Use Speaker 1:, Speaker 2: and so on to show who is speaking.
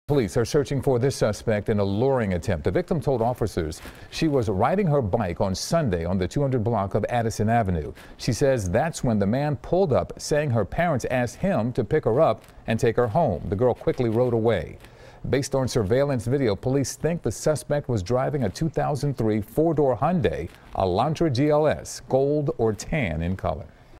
Speaker 1: Police are searching for this suspect in a luring attempt. The victim told officers she was riding her bike on Sunday on the 200 block of Addison Avenue. She says that's when the man pulled up, saying her parents asked him to pick her up and take her home. The girl quickly rode away. Based on surveillance video, police think the suspect was driving a 2003 four-door Hyundai Elantra GLS, gold or tan in color.